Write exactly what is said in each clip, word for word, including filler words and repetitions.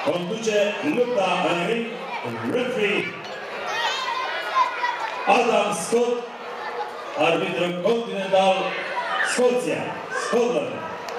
Conduce lupta în ring, referee Adam Scott, arbitru continental Scoția, Scotland.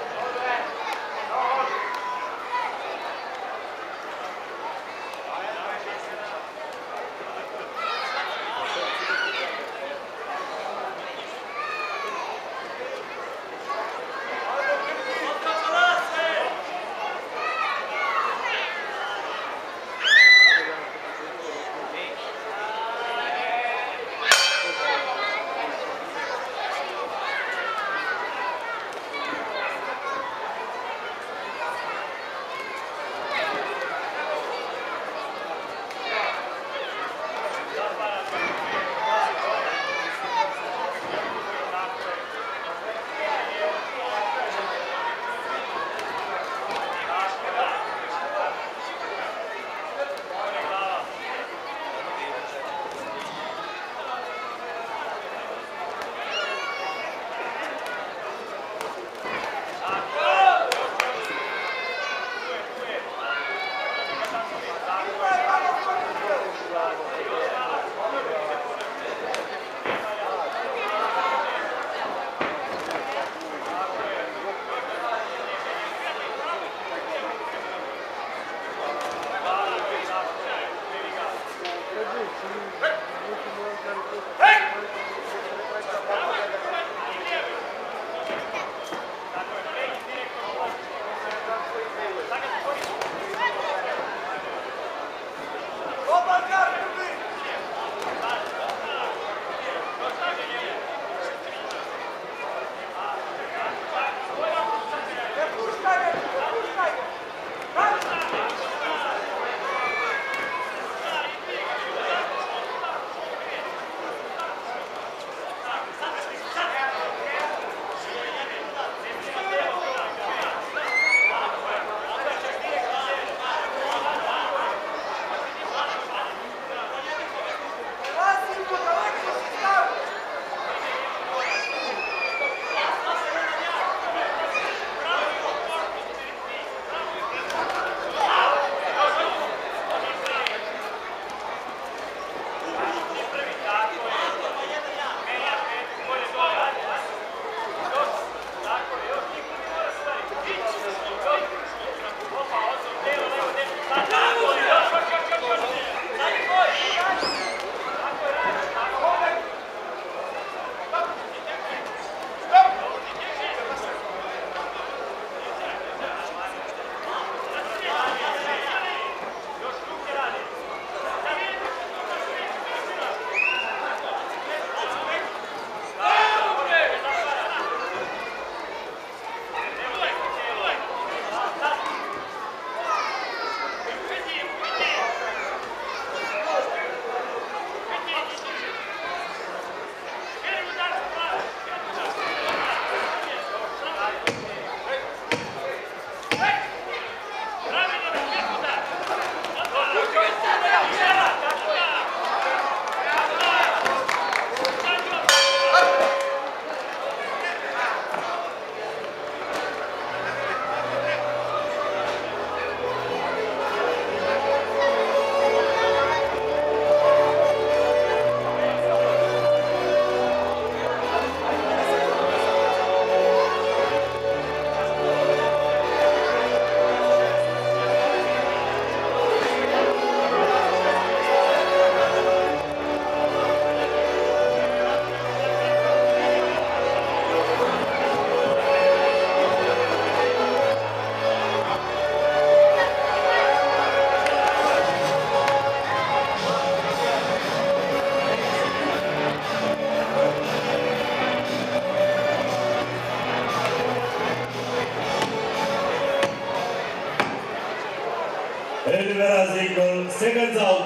Eliminați Nicol, seconds out.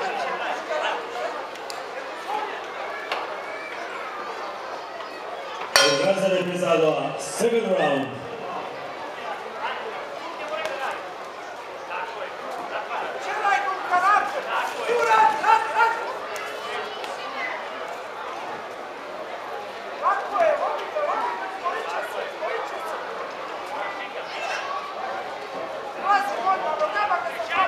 Urmează repriza a doua, second round. Vai,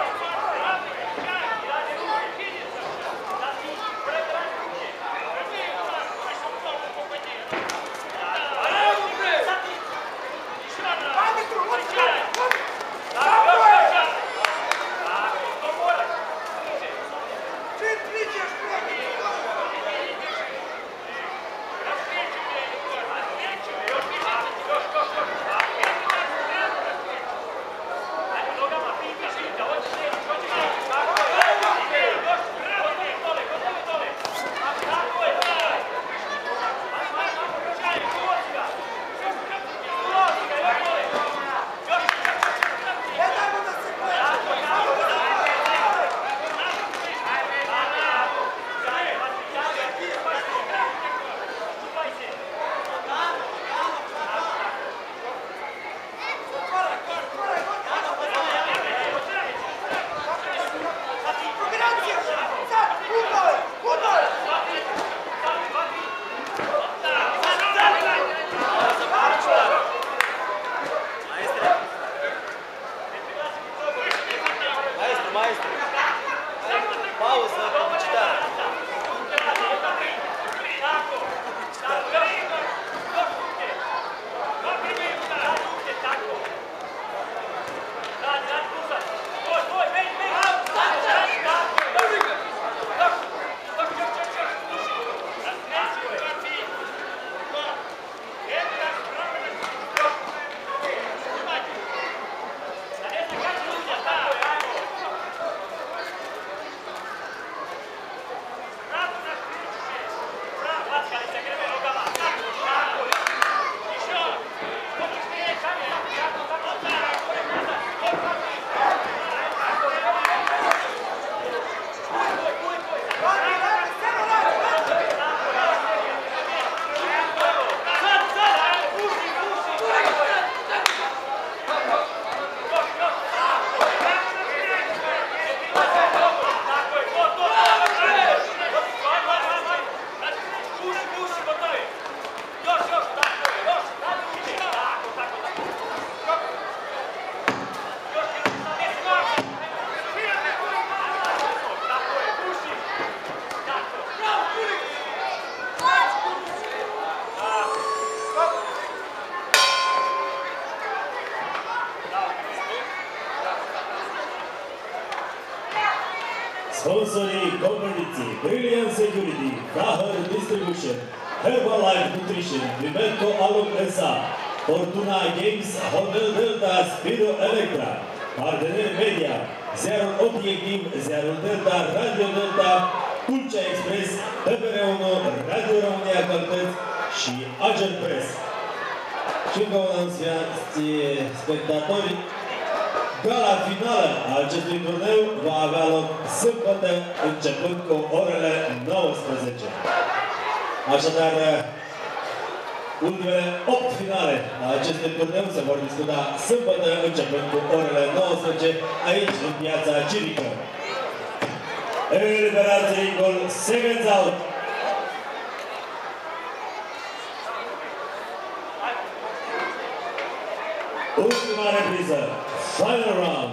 Sponsorii competiții: Brilliant Security, Dahar Distribution, Herbalife Nutrition, Primelco Alum S A, Fortuna Games, Hotel Delta, Spiro Electra, parteneri media, Ziarul Obiectiv, Ziarul Delta, Radio Delta, Tulcea Express, T V R unu, Radio România Căltăți și Agent Press. Și încă un anunț, spectatori, gala finală a acestui turneu va avea loc sâmbătă, începând cu orele nouăsprezece. Așadar, ultimele opt finale a acestui turneu se vor discuta sâmbătă, începând cu orele nouăsprezece, aici, în piața Civică. Eliberați ringul, seconds out. Ultima repriză, final round.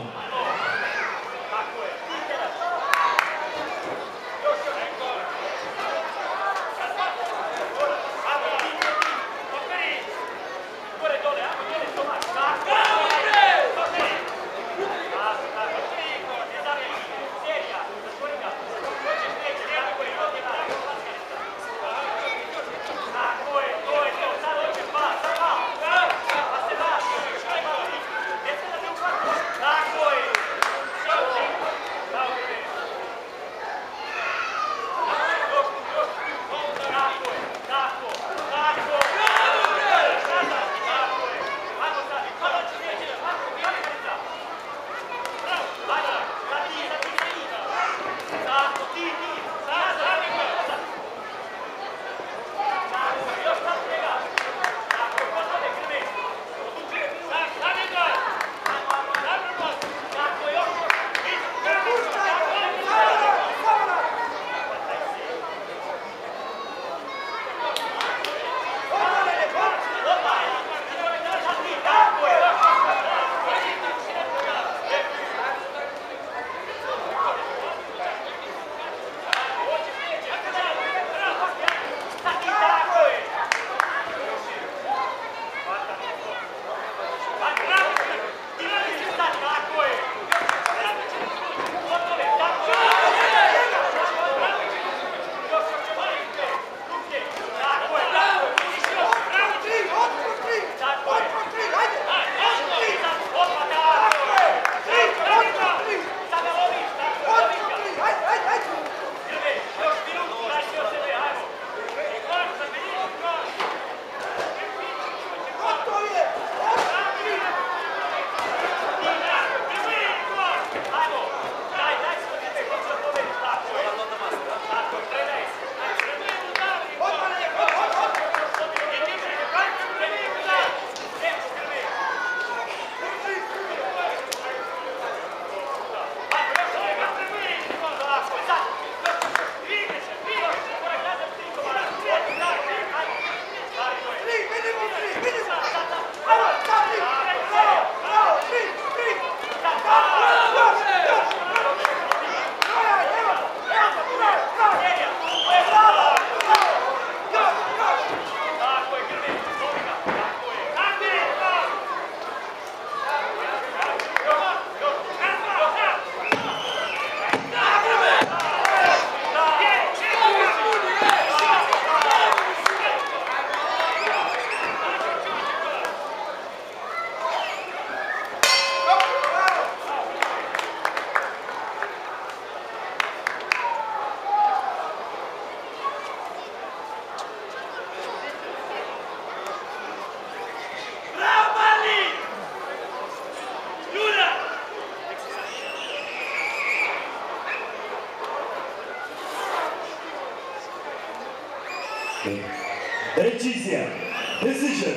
Decizia. Decision.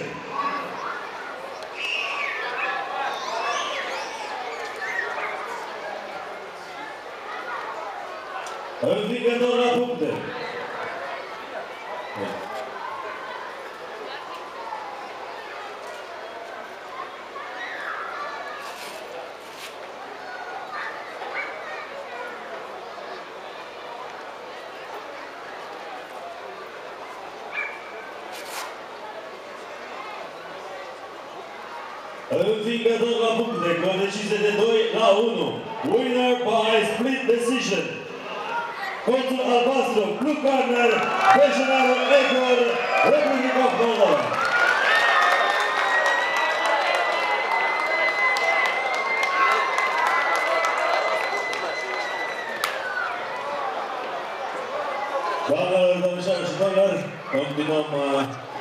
Învingător la puncte. Învingător la puncte cu o decizie de doi la unu. Winner by split decision. Colțul albastru, Blue Corner, Bejenarul Egor, Republica Moldova. Doamnelor, domnișoare și domnilor, continuăm